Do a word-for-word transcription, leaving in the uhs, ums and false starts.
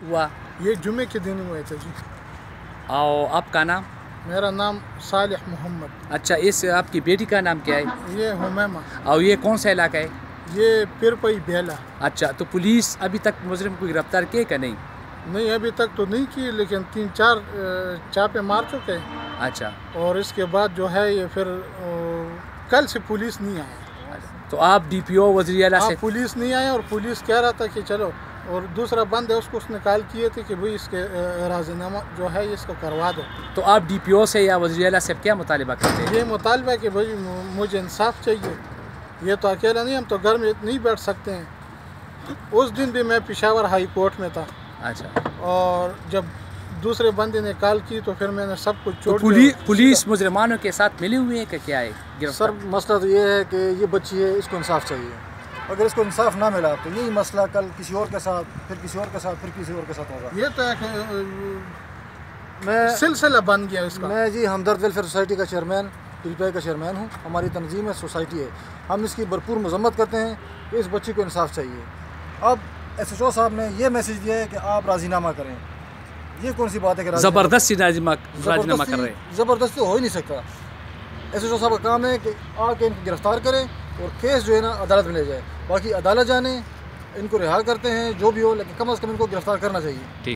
ہوا؟ یہ جمعے کے دن ہوئے تھے جی۔ اور آپ کا نام؟ میرا نام صالح محمد۔ اچھا، اس آپ کی بیٹی کا نام کیا ہے؟ یہ حمیمہ۔ اور یہ کون سا علاقہ ہے؟ یہ پرپئی بیلا۔ اچھا، تو پولیس ابھی تک مجرم کو گرفتار کیے کہ نہیں؟ نہیں ابھی تک تو نہیں کی، لیکن تین چار چاپے مار چکے۔ اچھا، اور اس کے بعد جو ہے یہ پھر کل سے پولیس نہیں آئی۔ تو آپ ڈی پی او وزیر اعلیٰ سے؟ پولیس نہیں آئی، اور پولیس کہہ رہا تھا کہ چلو، اور دوسرا بند ہے اس کو اس نے کال کیے تھے کہ بھئی اس کے راضی نامہ جو ہے اس کو کروا دو۔ تو آپ ڈی پی او سے یا وزیر اعلیٰ سے کیا مطالبہ کرتے ہیں؟ یہ مطالبہ ہے کہ بھئی مجھے انصاف چاہیے، یہ تو اکیلا نہیں، ہم تو گھر میں نہیں بیٹھ سکتے ہیں۔ اس دن بھی میں پشاور ہائی کورٹ میں تھا۔ اچھا، اور جب دوسرے بندے نے کال کی تو پھر میں نے سب کچھ چھوڑ دیا۔ پولیس پولیس مجرمانوں کے ساتھ ملی ہوئی ہے کہ کیا ہے؟ سر مسئلہ تو یہ ہے کہ یہ بچی ہے، اس کو انصاف چاہیے۔ اگر اس کو انصاف نہ ملا تو یہی مسئلہ کل کسی اور کے ساتھ، پھر کسی اور کے ساتھ، پھر کسی اور کے ساتھ ہوگا۔ یہ تو ایک میں سلسلہ بن گیا اس کا۔ میں جی ہمدرد ویلفیئر سوسائٹی کا چیئرمین، پی کا چیئرمین ہوں۔ ہماری تنظیم ہے، سوسائٹی ہے، ہم اس کی بھرپور مذمت کرتے ہیں کہ اس بچی کو انصاف چاہیے۔ اب ایس ایچ او صاحب نے یہ میسج دیا ہے کہ آپ راضی نامہ کریں۔ یہ کون سی بات ہے کہ زبردستی راضی نامہ کر رہے ہیں؟ زبردستی ہو ہی نہیں سکتا۔ ایس ایچ او صاحب کا کام ہے کہ آ کے ان کو گرفتار کریں اور کیس جو ہے نا عدالت میں لے جائے۔ باقی عدالت جانے، ان کو رہا کرتے ہیں جو بھی ہو، لیکن کم از کم ان کو گرفتار کرنا چاہیے۔